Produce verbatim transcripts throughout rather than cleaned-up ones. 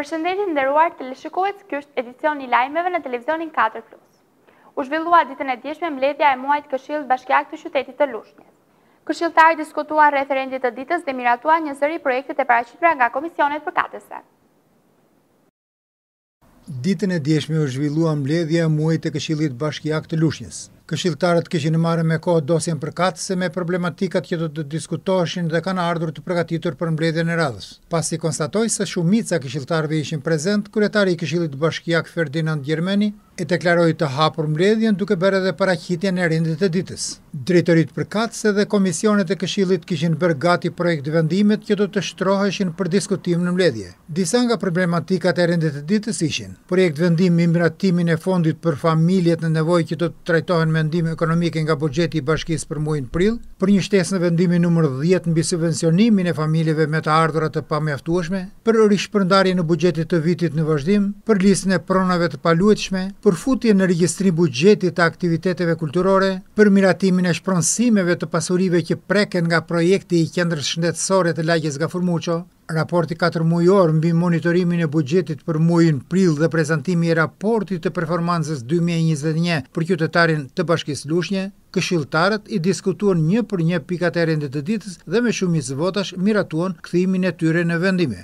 Përshëndetje nderuar teleshikues, ky është edicioni i lajmeve në televizionin katër plus. U zhvillua ditën e djeshme mbledhja e muajit Këshillit Bashkiak të qytetit të Lushnjës. Këshilltarët diskutuan referendit të ditës dhe miratuan një sëri projekte të paraqitra nga komisionet përkatëse. Ditën e djeshme u zhvillua mbledhja e muajit të Këshillit Bashkiak të Lushnjës. Këshilltarët kishin marrë me kohë dosjen përkatëse me problematikat që do të diskutoheshin dhe kanë ardhur të përgatitur për mbledhjen e radhës. Pasi konstatoi se shumica e këshilltarëve ishin prezent, kryetari i Këshillit Bashkiak Ferdinand Gjermeni e deklaroi të hapur mbledhjen duke bërë edhe paraqitjen e rendit të ditës. Drejtoritë përkatëse dhe komisionet e Këshillit kishin bërë gati projekt vendimet që do të shtroheshin për diskutim në mbledhje. Disa nga problematikat e rendit të ditës ishin: projekt vendimi i miratimin e fondit për familjet në nevojë që do të trajtohen vendime ekonomike nga buxheti i bashkisë për muajin prill, për një shtesë në vendimin numër dhjetë mbi subvencionimin e familjeve me të ardhurat të pamjaftueshme, për rishpërndarje në buxhetit të vitit në vazhdim, për listën e pronave të paluajtshme, për futje në regjistrim buxhetit të aktiviteteve kulturore, për miratimin e shpronësimeve të pasurive që preken nga projekti i qendrës shëndetësore të lagjes nga Furmuço, raporti katër muajor mbi monitorimin e buxhetit për muajin prill dhe prezantimi i raportit të performancës dy mijë e njëzet e një për qytetarin të Bashkisë Lushnjë. Këshilltarët i diskutuan një për një pikat e rendit të ditës dhe me shumicë votash miratuan kthimin e tyre në vendime.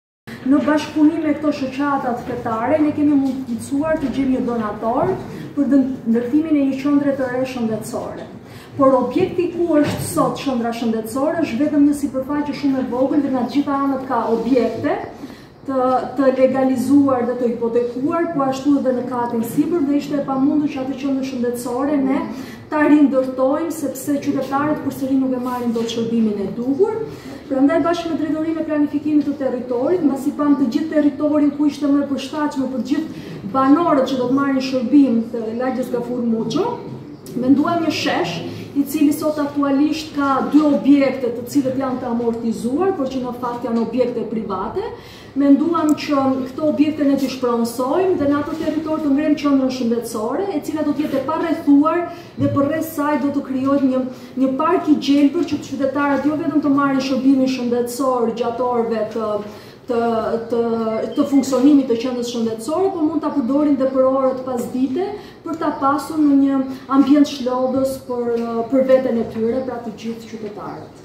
Në bashkëpunim me këto shoqata fetare, ne kemi mundësuar të gjejmë një donator për ndërtimin e një qendre të re shëndetësore. Por objekti ku është sot qendra shëndetësore është vetëm një sipërfaqe shumë e vogël dhe nga të gjitha anët ka objekte të, të legalizuar dhe të hipotekuar, po ashtu edhe në katin sipër, dhe ishte e pamundur që atë qendër shëndetësore ne ta rindërtojmë sepse qytetarët përsëri nuk e marrin dot shërbimin e duhur. Prandaj bashkë me drejtorinë e planifikimit të territorit, mbasi pam të gjithë territorin ku ishte më përshtatshëm për të gjithë banorët që do të marrin shërbim të lagjes nga Furmuço, menduam një shesh i cili sot aktualisht ka dy objekte të cilët janë të amortizuar, por që në fakt janë objekte private. Menduam që këto objekte ne t'i shpronësojmë dhe në ato territor të ngrem qendrën shëndetësore, e cila do të jetë e parrethuar dhe përreth saj do të krijohet një një park i gjelbër që qytetarët jo vetëm të marrin shërbimin shëndetësor gjatë orëve të Të, të, të funksionimit të qendrës shëndetësore, por mund ta përdorin dhe për orët pasdite për ta pasur në një ambient shlodës për, për veten e tyre, pra të gjithë qytetarët.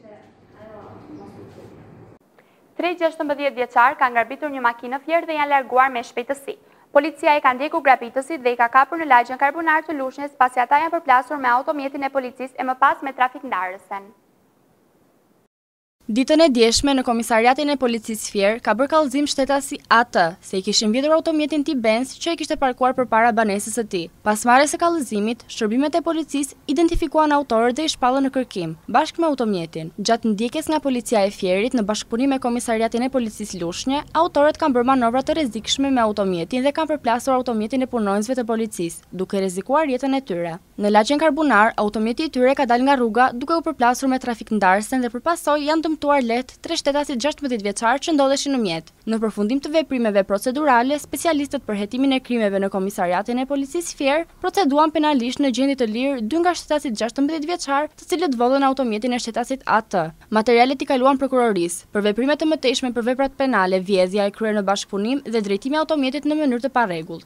Tre gjashtëmbëdhjetë vjeçar kanë ngarbitur një makinë fier dhe janë larguar me shpejtësi. Policia e ka ndjekur grabitësit dhe i ka kapur në lagjen Karbonar të Lushnjës, pasi ata janë përplasur me automjetin e policisë e më pas me trafikndarësen. Ditën e djeshme në komisariatin e policisë Fier ka bërë kallëzim shtetasi A T se i kishin vjedhur automjetin tip Benz që i kishte parkuar përpara banesës së tij. Pas marrjes së kallëzimit, shërbimet e policisë identifikuan autorët dhe i shpallën në kërkim bashkë me automjetin. Gjatë ndjekjes nga policia e Fierit në bashkëpunim me komisariatin e policisë Lushnjë, autorët kanë bërë manovra të rrezikshme me automjetin dhe kanë përplasur automjetin e punonjësve të policisë, duke rrezikuar jetën e tyre. Në lagjen Karbonar, automjeti i tyre ka dalë nga rruga duke u përplasur me trafikndarësen dhe përpasoj janë dëmtuar lehtë tre shtetasit gjashtëmbëdhjetë vjeçar që ndodheshin në mjet. Në përfundim të veprimeve procedurale, specialistët për hetimin e krimeve në komisariatin e policisë Fier proceduan penalisht në gjendje të lirë dy nga shtetasit gjashtëmbëdhjetë vjeçar, të cilët vodhën automjetin e shtetasit A T. Materialet i kaluan prokurorisë për veprime të mëtejshme për veprat penale, vjedhja e kryer në bashkëpunim dhe drejtimi i automjetit në mënyrë të parregullt.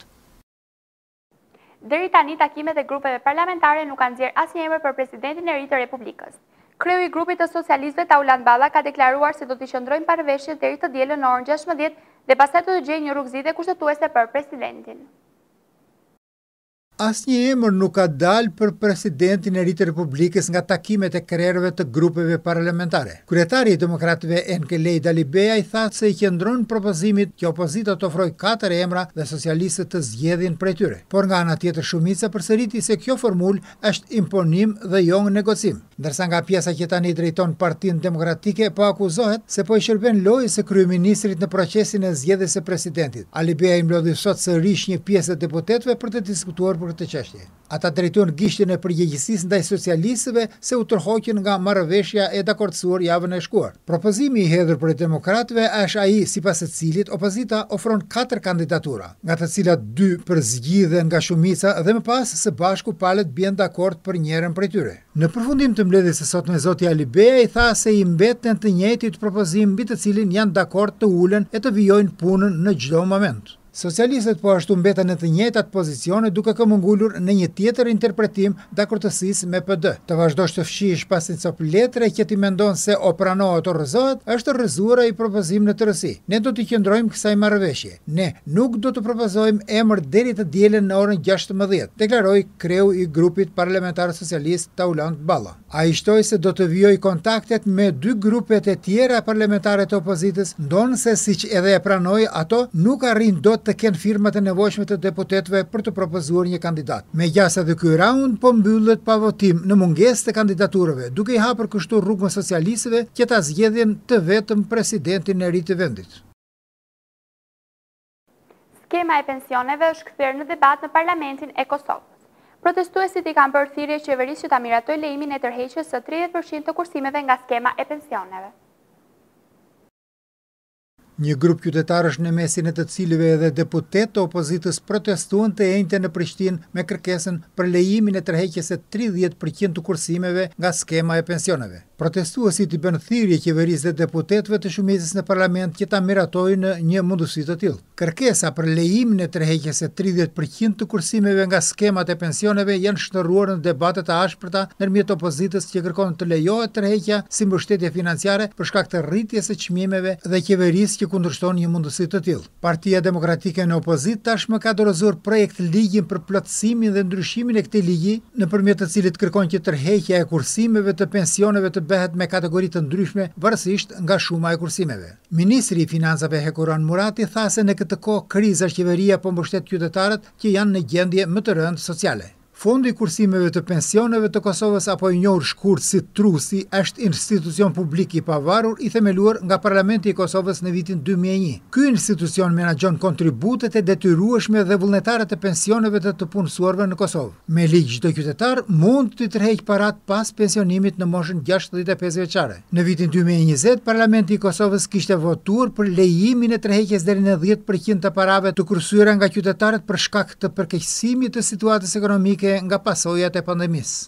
Deri tani takimet e grupeve parlamentare nuk kanë nxjerrë asnjë emër për presidentin e ri të Republikës. Kreu i grupit të socialistëve Tauland Balla ka deklaruar se do të qëndrojnë parëveshjes deri të dielën në orën gjashtëmbëdhjetë dhe pastaj do të gjejë një rrugëzitje kushtetuese për presidentin. Asnjë emër nuk ka dalë për presidentin e ri të Republikës nga takimet e krerëve të grupeve parlamentare. Kryetari i Demokratëve Enkelej Dalibea i tha se i qëndron propozimit që opozita të ofrojë katër emra dhe socialistët të zgjedhin prej tyre. Por nga ana tjetër shumica përsëriti se kjo formulë është imponim dhe jo negocim. Ndërsa nga pjesa që tani drejton Partinë Demokratike po akuzohet se po i shërben lojës së kryeministrit në procesin e zgjedhjes së presidentit. Dalibea i mblodhi sot sërish një pjesë të deputetëve për të diskutuar për këtë çështje. Ata drejtojnë gishtin e përgjegjësisë ndaj socialistëve se u tërhoqën nga marrëveshja e dakordsuar javën e shkuar. Propozimi i hedhur për demokratëve është ai sipas të cilit opozita ofron katër kandidatura, nga të cilat dy përzgjidhen nga shumica dhe më pas së bashku palët bien dakord për njërin prej tyre. Në përfundim të mbledhjes së sotme zoti Alibea i tha se i mbeten të njëjtit propozim mbi të cilin janë dakord të ulen e të vijojnë punën në çdo moment. Socialistët po ashtu mbeten në të njëjtat pozicione duke këmbëngulur në një tjetër interpretim dakordësisë me P D. Të vazhdosh të fshihesh pas një copë letre që ti mendon se o pranohet o rrëzohet, është rrëzuar ai propozim në tërësi. Ne do të qëndrojmë kësaj marrëveshje. Ne nuk do të propozojmë emër deri të dielën në orën gjashtëmbëdhjetë, deklaroi kreu i grupit parlamentar socialist Taulant Balla. Ai shtoi se do të vijojë kontaktet me dy grupet e tjera parlamentare të opozitës, ndonse siç edhe e pranoi, ato nuk arrin dot të kenë firmat e nevojshme të deputetëve për të propozuar një kandidat. Megjithëse edhe ky raund po mbyllet pa votim në mungesë të kandidaturave, duke i hapur kështu rrugën socialistëve që ta zgjedhin të vetëm presidentin e ri të vendit. Skema e pensioneve është kthyer në debat në Parlamentin e Kosovës. Protestuesit i kanë bërë thirrje qeverisë që ta miratojë lejimin e tërheqjes së tridhjetë përqind të kursimeve nga skema e pensioneve. Një grup qytetarësh në mesin e të cilëve edhe deputet të opozitës protestuan të enjte në Prishtinë me kërkesën për lejimin e tërheqjes së tridhjetë përqind të kursimeve nga skema e pensioneve. Protestuesit i bën thirrje qeverisë dhe deputetëve të shumicës në parlament që ta miratojnë në një mundësi të tillë. Kërkesa për lejimin e tërheqjes së tridhjetë përqind të kursimeve nga skemat e pensioneve janë shndërruar në debate të ashpërta ndërmjet opozitës që kërkon të lejohet tërheqja si mbështetje financiare për shkak të rritjes së çmimeve dhe qeverisë që kundërshton një mundësi të tillë. Partia Demokratike në opozitë tashmë ka dorëzuar projekt ligjin për plotësimin dhe ndryshimin e këtij ligji, nëpërmjet të cilit kërkon që tërheqja e kursimeve të pensioneve të bëhet me kategori të ndryshme varësisht nga shuma e kursimeve. Ministri i Financave Hekuran Murati tha se në këtë kohë krizash qeveria po mbështet qytetarët që janë në gjendje më të rëndë sociale. Fondi i kursimeve të pensioneve të Kosovës, apo i njohur shkurt si Trusi, është institucion publik i pavarur i themeluar nga Parlamenti i Kosovës në vitin dy mijë e një. Ky institucion menaxhon kontributet e detyrueshme dhe vullnetare të pensioneve të të punësuarve në Kosovë. Me ligj çdo qytetar mund të tërheqë parat pas pensionimit në moshën gjashtëdhjetë e pesë vjeçare. Në vitin dy mijë e njëzet, Parlamenti i Kosovës kishte votuar për lejimin e tërheqjes deri në dhjetë përqind të parave të kursyer nga qytetarët për shkak të përkeqësimit të situatës ekonomike nga pasojat e pandemisë.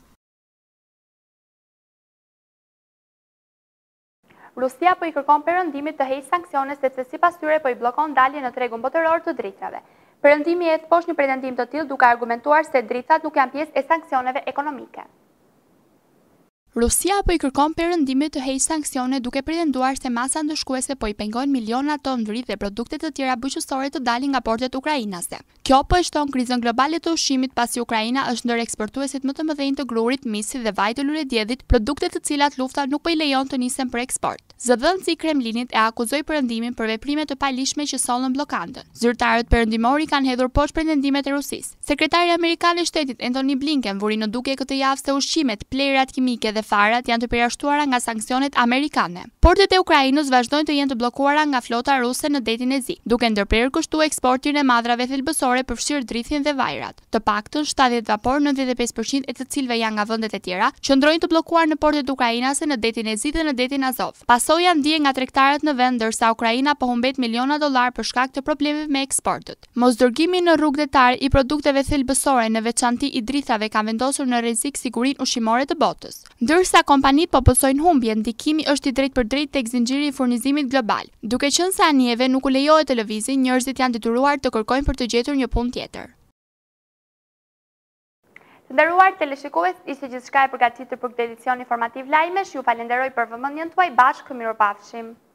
Rusia po i kërkon perëndimit të heqë sanksione sepse sipas tyre po i bllokon daljen në tregun botëror të dritave. Perëndimi e poshtë një pretendim të tillë duke argumentuar se dritat nuk janë pjesë e sanksioneve ekonomike. Rusia po i kërkon perëndimit të heqë sanksione duke pretenduar se masa ndëshkuese po i pengon miliona ton vrit dhe produkte të tjera bujqësore të dalin nga portet ukrainase. Kjo po e shton krizën globale të ushqimit pasi Ukraina është ndër eksportuesit më të mëdhenj të grurit, misit dhe vaj të luledjedhit, produkte të cilat lufta nuk po i lejon të nisen për eksport. Zëdhënësi i Kremlinit e akuzoi perëndimin për veprime të palishme që sollën bllokadën. Zyrtarët perëndimori kanë hedhur poshtë pretendimet e Rusisë. Sekretari amerikan i shtetit Antony Blinken vuri në dukje këtë javë se ushqimet, plerat kimike dhe farat janë të përjashtuara nga sanksionet amerikane. Portet e Ukrainës vazhdojnë të jenë të bllokuara nga flota ruse në detin e Zi, duke ndërprerë kështu eksportin e madrave thelbësore përfshirë drithin dhe vajrat. Të paktën shtatëdhjetë vapor, nëntëdhjetë e pesë përqind e të cilëve janë nga vendet e tjera, qëndrojnë të bllokuar në portet ukrainase në detin e Zi dhe në detin Azov. Pasoja ndje nga tregtarët në vend, ndërsa Ukraina po humbet miliona dollar për shkak të problemeve me eksportet. Mosdërgimi në rrugë detare i produkteve thelbësore, në veçanti i drithave, ka vendosur në rrezik sigurinë ushqimore të botës. Ndërsa kompanitë po pësojnë humbje, ndikimi është i drejtë për drejtë tek zinxhiri i furnizimit global. Duke qenë se anijeve nuk u lejohet të lëvizin, njerëzit janë detyruar të kërkojnë për të gjetur një punë tjetër. Të nderuar teleshikues, ishte gjithçka e përgatitur për këtë edicion informativ lajmesh. Ju falenderoj për vëmendjen tuaj. Bashkë mirupafshim.